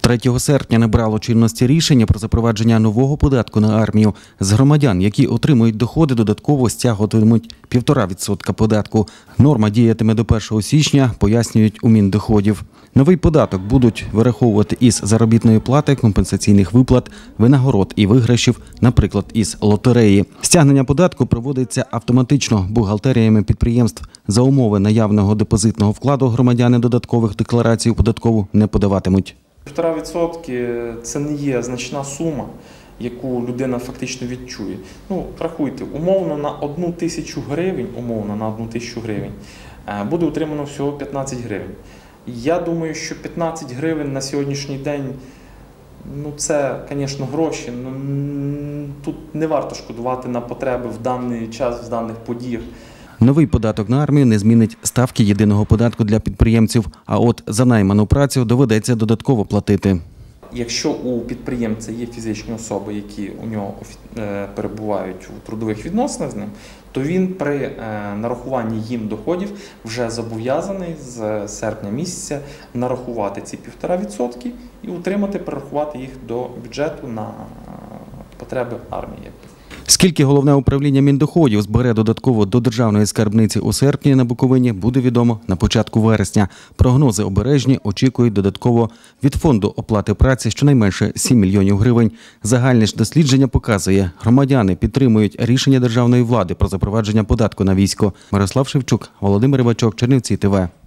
3 серпня набрало чинності рішення про запровадження нового податку на армію. З громадян, які отримують доходи, додатково стягуватимуть 1,5% податку. Норма діятиме до 1 січня, пояснюють у Міндоходів. Новий податок будуть вираховувати із заробітної плати, компенсаційних виплат, винагород і виграшів, наприклад, із лотереї. Стягнення податку проводиться автоматично бухгалтеріями підприємств. За умови наявного депозитного вкладу громадяни додаткових декларацій у податкову не подаватимуть. 1,5% – це не є значна сума, яку людина фактично відчує. Рахуйте, умовно на 1 тисячу гривень, буде отримано всього 15 гривень. Я думаю, що 15 гривень на сьогоднішній день – це, звісно, гроші. Тут не варто шкодувати на потреби в даний час, в даних подіях. Новий податок на армію не змінить ставки єдиного податку для підприємців, а от за найману працю доведеться додатково платити. Якщо у підприємця є фізичні особи, які у нього перебувають у трудових відносинах з ним, то він при нарахуванні їм доходів вже зобов'язаний з серпня місяця нарахувати ці 1,5% і перерахувати їх до бюджету на потреби армії. Скільки Головне управління Міндоходів збере додатково до державної скарбниці у серпні на Буковині, буде відомо на початку вересня. Прогнози обережні, очікують додатково від фонду оплати праці щонайменше 7 мільйонів гривень. Загальне ж дослідження показує, громадяни підтримують рішення державної влади про запровадження податку на військо. Мирослав Шевчук, Володимир Івачок, Чернівці ТВ.